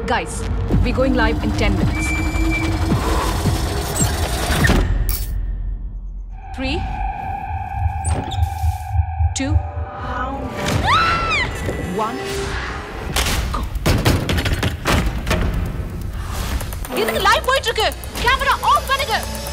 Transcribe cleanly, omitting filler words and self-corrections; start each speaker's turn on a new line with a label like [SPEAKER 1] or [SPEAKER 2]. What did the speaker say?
[SPEAKER 1] Guys, we're going live in 10 minutes. 3, 2, 1, go. இதுக்கு live போயிட்டு இருக்கு. கேமரா ஆஃப் பண்ணுங்க.